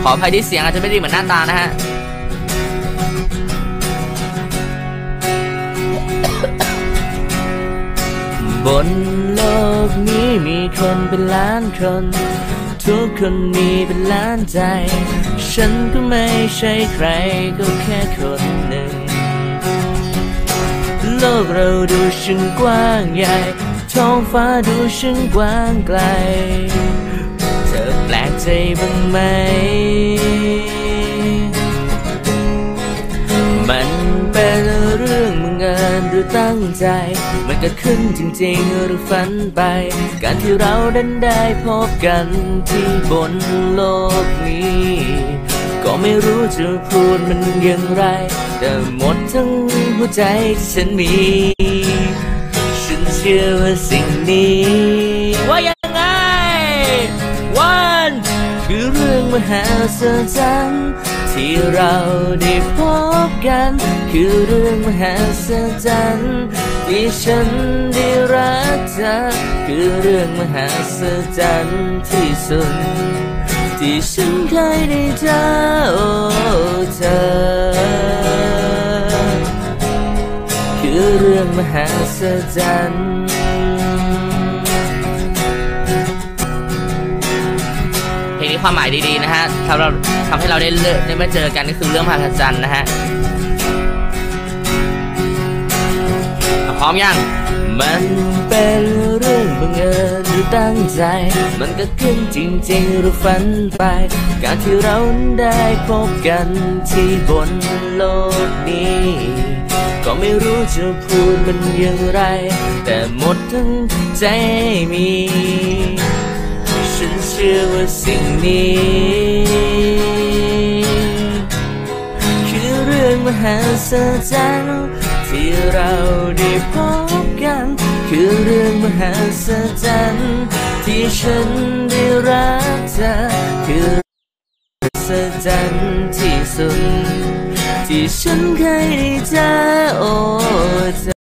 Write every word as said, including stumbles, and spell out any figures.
ออภัยที่เสียงอาจจะไม่ดีเหมือนหน้าตานะฮะบนโลกนี้มีคนเป็นล้านคนทุกคนมีเป็นล้านใจฉันก็ไม่ใช่ใครก็แค่คนหนึ่งโลกเราดูช่างกว้างใหญ่ท้องฟ้าดูช่างกว้างไกลเธอแปลกใจบ้างไหมมันเป็นเรื่องบังเอิญหรือตั้งใจมันเกิดขึ้นจริงๆหรือฝันไปการที่เราดันได้พบกันที่บนโลกนี้ก็ไม่รู้จะพูดมันอย่างไรแต่หมดทั้งหัวใจที่ฉันมีฉันเชื่อว่าสิ่งนี้ว่ายังไงวันคือเรื่องมหัศจรรย์ที่เราได้พบกันคือเรื่องมหัศจรรย์ที่ฉันได้รักเธอคือเรื่องมหัศจรรย์ที่สุดที่ฉันเคยได้เจอเธอคือเรื่องมหัศจรรย์เพลงนี้ความหมายดีๆนะฮะทำเราทำให้เราได้เลิกได้มาเจอกันก็คือเรื่องมหัศจรรย์นะฮะพร้อมยังมันเป็นเรื่องบังเอิญหรือตั้งใจมันก็ขึ้นจริงๆหรือฝันไปการที่เราได้พบกันที่บนโลกนี้ก็ไม่รู้จะพูดมันอย่างไรแต่หมดทั้งใจมีฉันเชื่อว่าสิ่งนี้คือเรื่องมหัศจรรย์ที่เราได้พบกันคือเรื่องมหัศจรรย์ที่ฉันได้รักเธอคือมหัศจรรย์ที่สุดที่ฉันเคยได้เจอโอ้เธอ